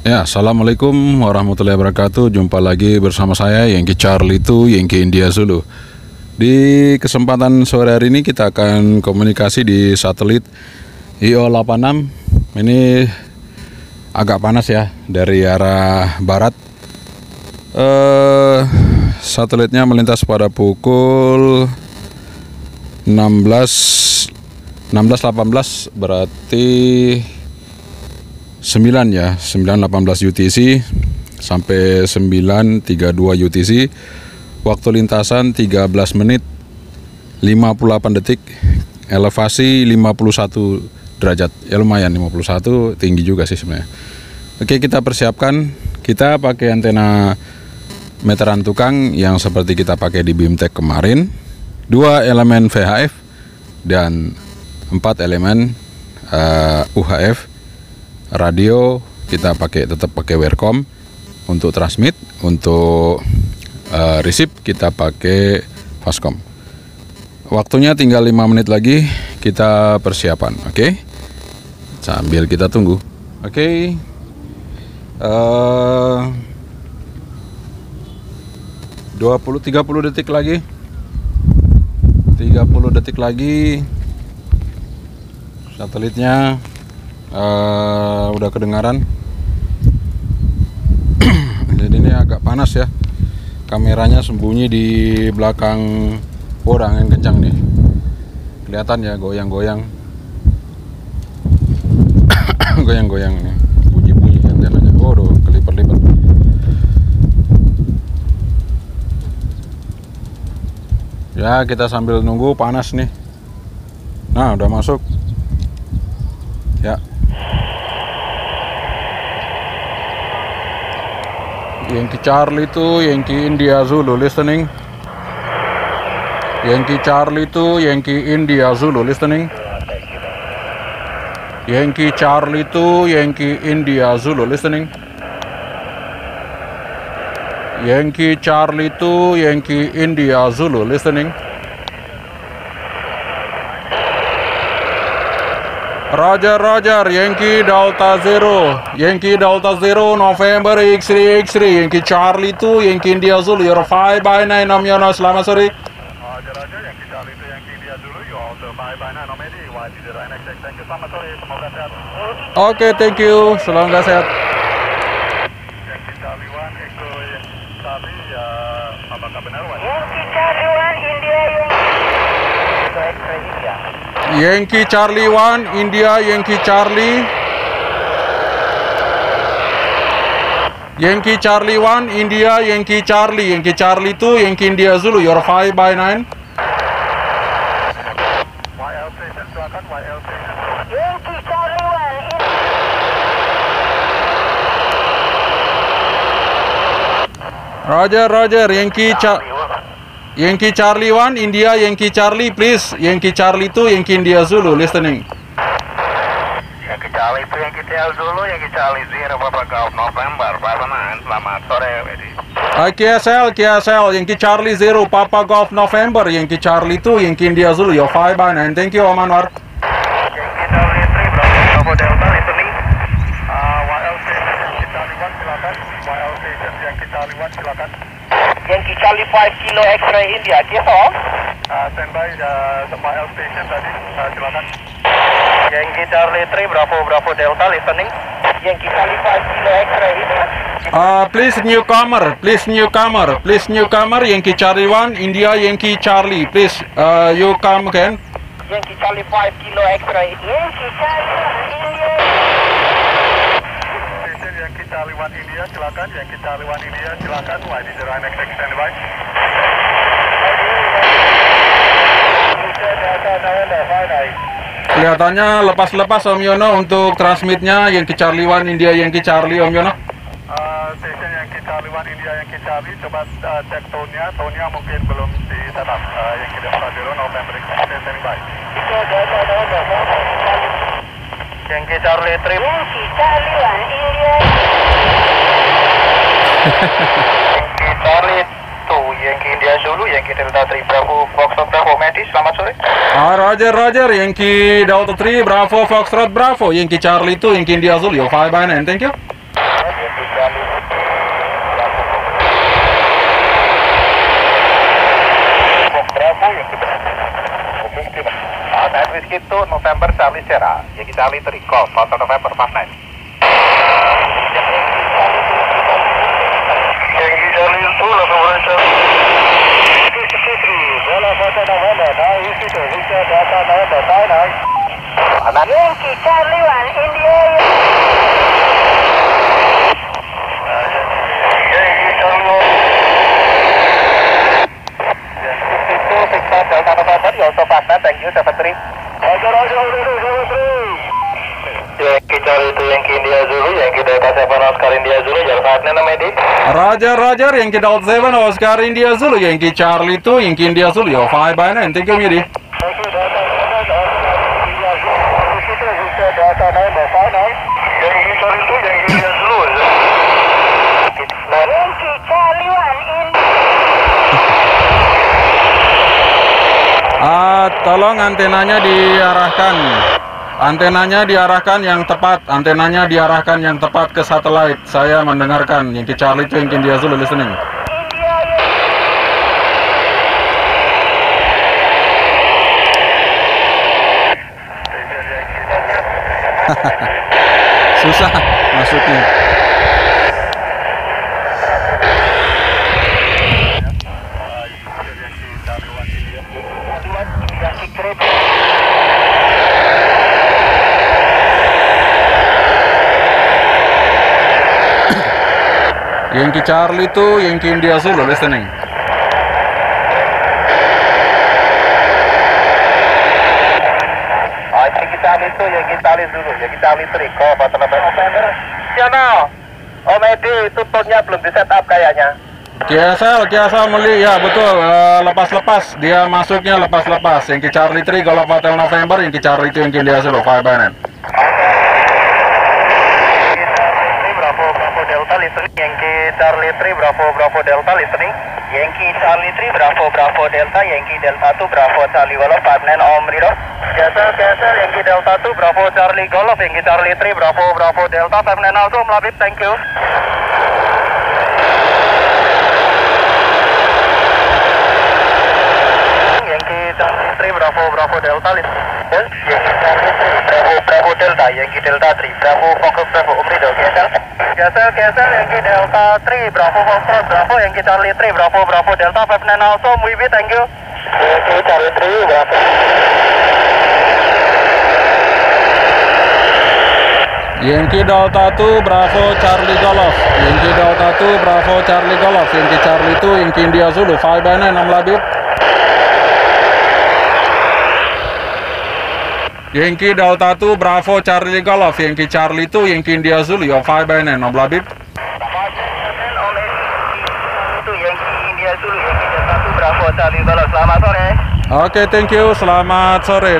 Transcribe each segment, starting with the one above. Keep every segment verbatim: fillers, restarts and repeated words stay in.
Ya, assalamualaikum warahmatullahi wabarakatuh. Jumpa lagi bersama saya Yankee Charlie two, Yankee India Zulu. Di kesempatan sore hari ini kita akan komunikasi di satelit I O delapan enam. Ini agak panas ya dari arah barat. Eh, satelitnya melintas pada pukul enam belas delapan belas, berarti sembilan ya, sembilan delapan belas U T C sampai sembilan tiga puluh dua U T C. Waktu lintasan tiga belas menit lima puluh delapan detik, elevasi lima puluh satu derajat. Ya lumayan, lima puluh satu tinggi juga sih sebenarnya. Oke, kita persiapkan. Kita pakai antena meteran tukang yang seperti kita pakai di BIMTEK kemarin. Dua elemen V H F dan empat elemen uh, U H F. Radio kita pakai tetap pakai Wirecom untuk transmit, untuk uh, receive kita pakai Fastcom. Waktunya tinggal lima menit lagi kita persiapan, oke? Okay? Sambil kita tunggu, oke? Okay. Uh, dua puluh tiga puluh detik lagi, tiga puluh detik lagi, satelitnya Uh, udah kedengaran. Jadi ini agak panas ya. Kameranya sembunyi di belakang. Oh, angin kencang nih. Kelihatan ya, goyang-goyang. Goyang-goyang nih. Bunyi-bunyi antenanya. Oh, udah kelipet-lipet. Ya, kita sambil nunggu panas nih. Nah, udah masuk. Ya. Yankee Charlie two, Yankee India Zulu listening. Yankee Charlie two, Yankee India Zulu listening. Yankee Charlie two, Yankee India Zulu listening. Yankee Charlie two, Yankee India Zulu listening. Roger, Roger, Yankee Delta Zero, Yankee Delta Zero, November X-ray, X-ray, Yankee Charlie two, Yankee India Zulu, you're five by nine, Om Yono, selamat sore. Roger, Roger, Yankee Charlie two, Yankee India Zulu, you also five by nine, Om Edi, Y T zero N X X, thank you, selamat sore, semoga sehat. Oke, okay, thank you, semoga sehat. Yankee Charlie one, Echo Charlie, ya, apakah benar, Wan? Yankee Charlie one, India, Yankee X-ray, India. Yankee Charlie one, India, Yankee Charlie. Yankee Charlie one, India, Yankee Charlie, Yankee Charlie two, Yankee India Zulu, you're five by nine. Y L station, silakan, Y L station. Yankee Charlie one, Roger, Roger, Yankee Charlie. Yankee Charlie one, India, Yankee Charlie, please. Yankee Charlie two, Yankee India Zulu, listening. Yankee Charlie two, Yankee India Zulu, Yankee Charlie zero, Papa Golf November, five by nine, selamat sore, Edi. Uh, K S L, K S L, Yankee Charlie zero, Papa Golf November, Yankee Charlie two, Yankee India Zulu, you're five by nine. Thank you, Om Anwar. Yankee Charlie three, Bravo Delta, listening. Uh, Y L station, Yankee Charlie one, silakan. Y L station, Yankee Charlie one, silakan. Yankee Charlie five Kilo X-ray, India, Kisong. Uh, standby, uh, Y L station tadi, uh, silakan. Yankee Charlie three, Bravo Bravo Delta, listening. Yankee Charlie five Kilo X-ray, India. Uh, please newcomer, please newcomer, please newcomer, Yankee Charlie one, India, Yankee Charlie, please, uh, you come again. Yankee Charlie five Kilo X-ray, Yankee Charlie one, India. Station Yankee Charlie one India, silakan. Yankee Charlie one India, silakan. Y D zero N X X, standby. Kelihatannya lepas-lepas Om Yono untuk transmitnya. Yankee Charlie one, India, Yankee Charlie, Om Yono. Uh, station Yankee Charlie one India, Yankee Charlie, coba uh, cek tone-nya. Tone-nya mungkin belum di setup. Uh, Yankee Delta Zero, November X X, standby. Yankee Charlie three. Yankee Charlie one, India. Yankee Charlie two, Yankee India Zulu, Yankee Delta three, Bravo Foxtrot Bravo, Medi, selamat sore. Ah, Roger, Roger, Yankee Delta three, Bravo Foxtrot Bravo, Yankee Charlie two, Yankee India Zulu, five by nine, thank you. Yankee Whiskey two November Charlie Sierra. Yankee Charlie three, call, Hotel November five nine. Yankee Charlie two, November Charlie. Golf Hotel November, now Whiskey two, Victor Delta November five nine. Yankee Charlie one, India. Yankee Charlie one. Victor Delta November, you also five nine, thank you, seven three. Roger, Roger, seven three. Yankee Charlie two, Yankee India Zulu, Yankee Delta seven, Oscar India Zulu, Jar five nine, Namedi. Roger, Roger, Yankee Delta seven, Oscar India Zulu, Yankee Charlie two, Yankee India Zulu, your five by nine, thank you, Midi. Thank you, Delta seven, Oscar India Zulu, Whiskey two, Victor Delta November five nine. Yankee Charlie two, Yankee India Zulu. Yankee Charlie one, India. Ah, tolong antenanya diarahkan. Antenanya diarahkan yang tepat. Antenanya diarahkan yang tepat ke satelit. Saya mendengarkan. Yankee Charlie itu Yankee India Zulu listening. Susah masuknya. Yankee Charlie itu Yankee India Zulu listening. Yankee Charlie two, Yankee Charlie Zulu, Yankee Charlie three, call, Hotel November. Channel, Om Edi, itu tone-nya belum di setup kayaknya. K S L, K S L Meli, ya betul, lepas-lepas, dia masuknya lepas-lepas. Yankee Charlie three, Golf Hotel November, Yankee Charlie two, Yankee India Zulu, five by nine. Yankee Charlie three, Bravo, Bravo Delta listening. Yankee Charlie three, Bravo, Bravo Delta, Yankee Delta two, Bravo Charlie Golf, five nine, Om Rido. Cancel, cancel, Yankee Delta two, Bravo Charlie Golf, Yankee Charlie three, Bravo, Bravo Delta, five nine also, Om Labib, thank you. Yankee Charlie three, Bravo, Bravo Delta listening. Yankee Charlie three, Bravo, Bravo Delta, Yankee Delta three, Bravo, Fokker, Bravo, Om Rido, cancel. Cancel, cancel, Yankee Delta three, Bravo, Foxtrot, Bravo, Yankee Charlie three, Bravo, Bravo Delta, five nine also, M W I B, thank you. Yankee Charlie three, Bravo. Yankee Delta two, Bravo Charlie Golf, Yankee Delta two, Bravo Charlie Golf, Yankee Charlie two, Yankee India Zulu, five by nine, Om Labib. Yankee Delta two, Bravo Charlie Golf, Yankee Charlie two, Yankee India Zulu, your five by nine, Om Labib. Yankee India Zulu, Yankee Delta two, Bravo Charlie Golf, selamat sore. Oke, thank you, selamat sore.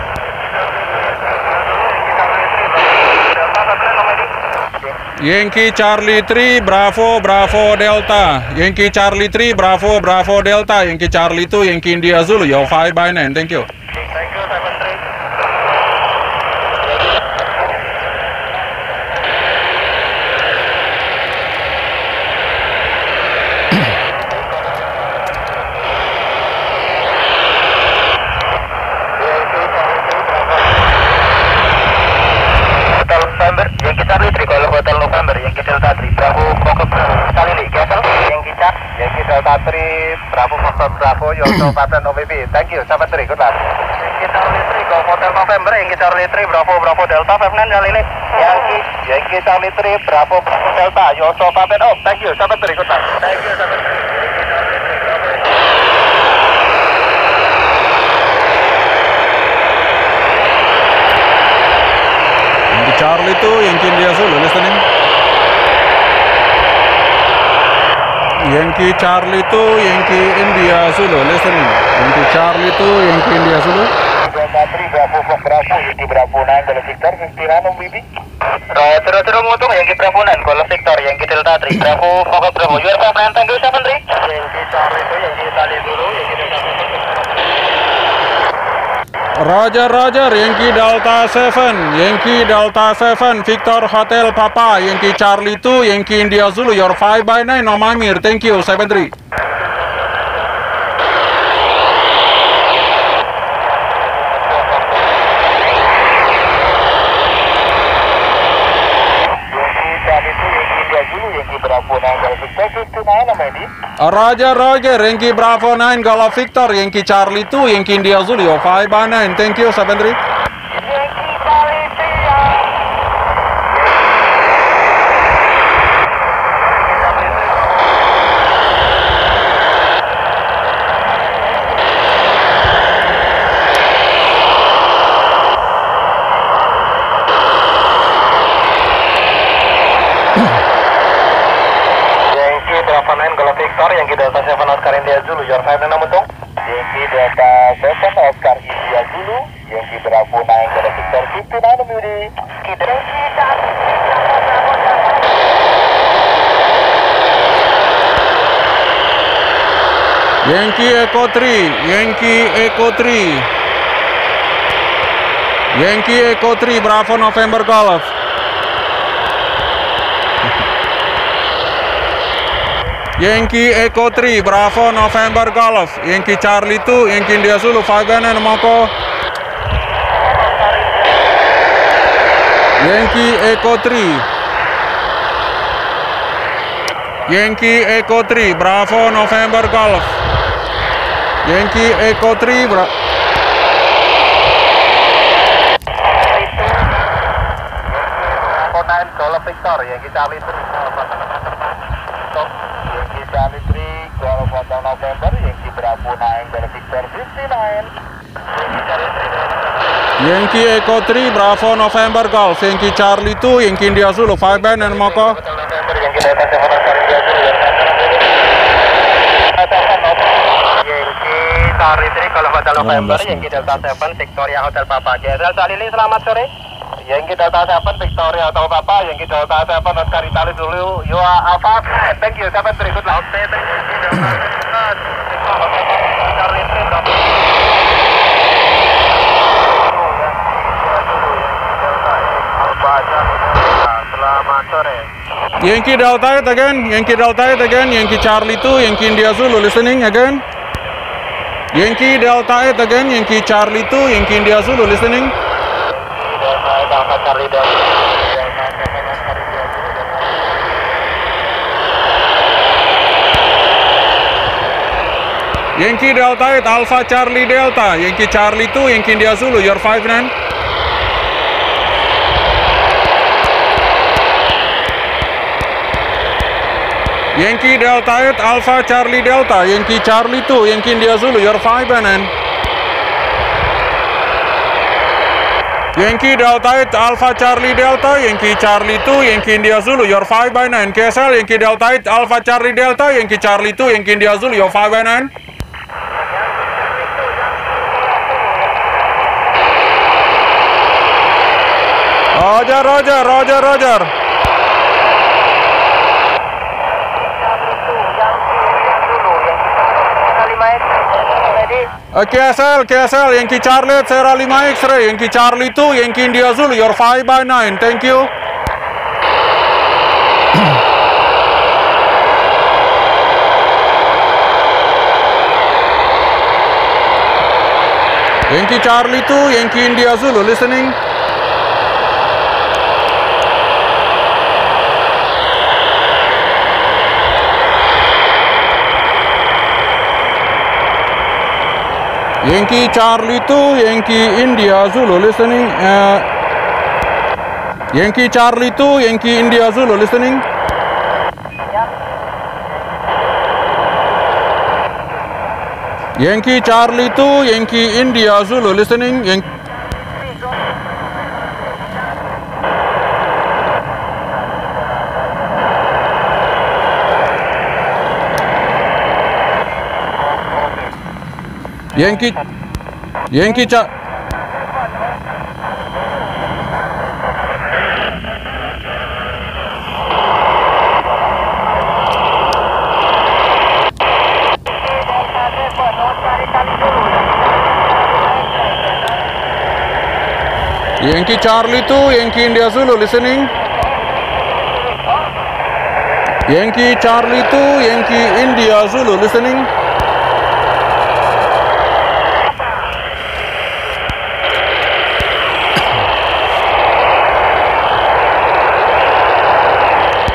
Yankee Charlie three, Bravo, Bravo Delta, Yankee Charlie three, Bravo, Bravo Delta, Yankee Charlie two, Yankee India Zulu, your five by nine, thank you. Thank you, seven three. Yankee Charlie three, Golf Hotel November, Yankee Delta three, Bravo, Fokker, Bravo, sekali nih, cancel. Yankee Char, Yankee Delta three, Bravo, Fokker, Bravo, you also five nine, O B B, thank you, seven three, good luck. Yankee Charlie three, Golf Hotel November, Yankee Charlie three, Bravo, Bravo Delta, five nine, kali ini. Yankee, Yankee Charlie three, Bravo, Bravo Delta, you also five nine, oh, thank you, seven three, good luck. Thank you, seven three. Yankee Charlie two, Yankee India Zulu, listening. Yankee Charlie two, Yankee India Zulu, listening. Yankee Charlie two, Yankee India Zulu. Delta three, Bravo, Fokker, Bravo, Yankee Bravo nine, Golf Victor, fifty nine, M W I B. Roger, Roger, Mutung, Yankee Bravo nine, Golf Victor, Yankee Delta three, Bravo, Fokker, Bravo, you are five nine, thank you, seven three. Yankee Charlie two, Yankee Charlie Zulu, Yankee Delta seven. Roger, Roger, Yankee Delta seven, Yankee Delta seven, Victor Hotel Papa, Yankee Charlie two, Yankee India Zulu, your five by nine, Om Amir, thank you, seven three. Roger, Roger, Yankee Bravo nine, Golf Victor, Yankee Charlie two, Yankee India Zulu, five by nine. Thank you, seven three. Yankee Charlie three, uh, Yankee Bravo nine, Golf Victor, Yankee Delta seven, Oscar India Zulu, your five nine Mutung. Yankee Delta seven, Oscar India Zulu, Yankee Bravo nine, Golf Victor fifty-nine, Mudi. Yankee Charlie Yankee Echo three, Yankee Echo three. Yankee Echo three, Bravo November Golf. Yankee Echo three, Bravo November Golf. Yankee Charlie two, Yankee India Zulu, five by nine, Moko. Yankee Echo three. Yankee Echo three, Bravo November Golf. Yankee Echo three, Bra Bravo nine, Golf Victor, Yankee Charlie three, Yankee Charlie three, Golf Hotel November, Yankee Bravo nine, Golf Victor fifty-nine, Yankee Charlie three, Yankee Echo three, Bravo November Golf. Yankee Charlie two, Yankee India Zulu, five by nine, Moko. Hotel November, Yankee Delta seven, Oscar India Zulu, Yankee Charlie three, Golf Hotel November, Yankee Delta seven, Victoria Hotel Papa. J S L Salili, selamat sore. Yankee Delta seven, Victoria Hotel Papa, Yankee Delta seven, Oscar Italy Zulu, you are Alpha. Thank you, seven three, good luck. Yankee Delta seven, Charlie three, selamat sore. Yankee Delta eight again, Yankee Delta eight again, Yankee Charlie two, Yankee India Zulu, listening again. Yankee Delta eight again, Yankee Charlie two, Yankee India Zulu, listening. Delta Charlie Delta. Yankee Delta eight, Alpha Charlie Delta, Yankee Charlie two, Yankee India Zulu, your five nine. Yankee Delta eight, Alpha Charlie Delta, Yankee Charlie two, Yankee India Zulu, your five nine. Yankee Delta eight, Alpha Charlie Delta, Yankee Charlie two, Yankee India Zulu, your five by nine. K S L, Yankee Delta eight, Alpha Charlie Delta, Yankee Charlie two, Yankee India Zulu, your five by nine. Roger, Roger, Roger, Roger. Uh, K S L, K S L, Yankee Charlie, Sierra Lima X-ray, Yankee Charlie two, Yankee India Zulu, your five by nine, thank you. Yankee Charlie two, Yankee India Zulu, listening. Yankee Charlie two, Yankee India Zulu, listening. Uh, Yankee Charlie two, Yankee India Zulu, listening. Yankee Charlie two, Yankee India Zulu, listening. Yan Yankee, Yankee Cha Yankee Charlie two, Yankee India Zulu, listening. Yankee Charlie two, Yankee India Zulu, listening.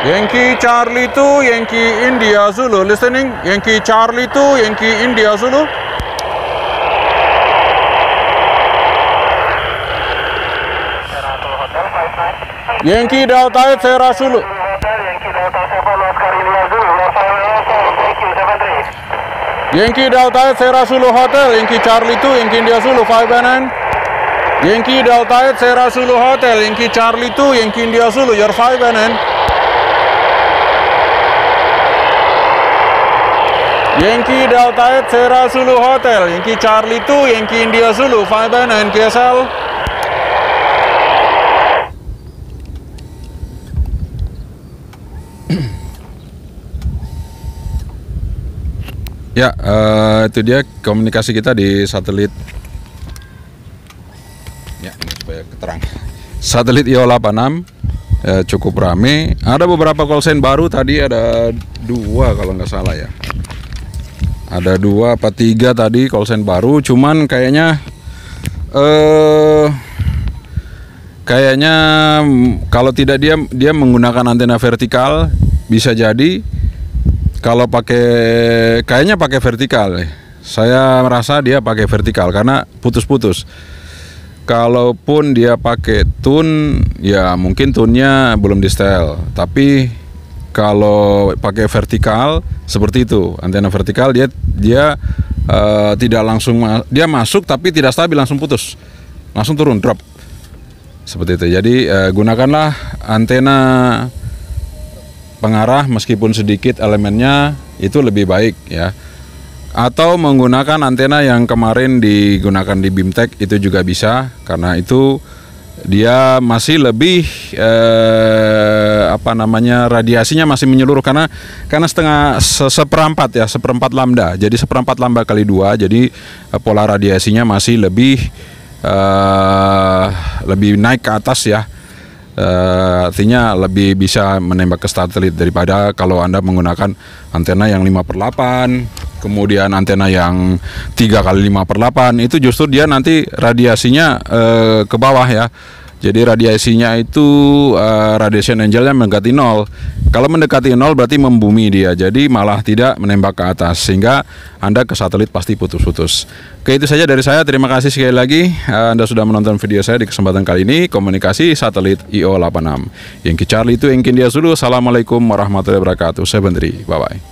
Yankee Charlie two, Yankee India Zulu. Listening. Yankee Charlie two, Yankee India Zulu. Yankee Delta eight, Sierra Zulu. Yankee Delta seven, Oscar India Zulu. Thank you, seven three. Yankee Delta eight, Sierra Zulu Hotel. Yankee Charlie two, Yankee India Zulu, five N N. Yankee Delta eight, Sierra Zulu Hotel. Yankee Charlie two, Yankee India Zulu, you're five N N. Yankee Delta eight, Sierra Zulu Hotel. Yankee Charlie two, Yankee India Zulu, five N N, K S L. Ya, uh, itu dia komunikasi kita di satelit. Ya, ini supaya keterang. Satelit I O delapan enam ya, cukup rame. Ada beberapa call sign baru tadi, ada dua kalau nggak salah ya. Ada dua apa tiga tadi call sign baru. Cuman kayaknya, uh, kayaknya kalau tidak dia dia menggunakan antena vertikal bisa jadi. Kalau pakai, kayaknya pakai vertikal. Saya merasa dia pakai vertikal karena putus-putus. Kalaupun dia pakai tune, ya mungkin tune-nya belum di setel. Tapi kalau pakai vertikal seperti itu, antena vertikal dia dia uh, tidak langsung ma dia masuk tapi tidak stabil, langsung putus, langsung turun, drop. Seperti itu. Jadi uh, gunakanlah antena pengarah meskipun sedikit elemennya, itu lebih baik ya. Atau menggunakan antena yang kemarin digunakan di BIMTEK itu juga bisa, karena itu dia masih lebih eh, apa namanya radiasinya masih menyeluruh karena karena setengah se seperempat ya seperempat lambda, jadi seperempat lambda kali dua, jadi eh, pola radiasinya masih lebih eh, lebih naik ke atas ya. Uh, artinya lebih bisa menembak ke satelit daripada kalau Anda menggunakan antena yang lima per delapan, kemudian antena yang tiga kali lima per delapan, itu justru dia nanti radiasinya uh, ke bawah ya. Jadi radiasinya itu uh, radiation angle-nya mendekati nol. Kalau mendekati nol berarti membumi dia, jadi malah tidak menembak ke atas, sehingga Anda ke satelit pasti putus-putus. Oke, itu saja dari saya. Terima kasih sekali lagi uh, Anda sudah menonton video saya di kesempatan kali ini, komunikasi satelit I O delapan enam. Yankee Charlie itu Yankee India Zulu. Assalamualaikum warahmatullahi wabarakatuh. Seven three, bye bye.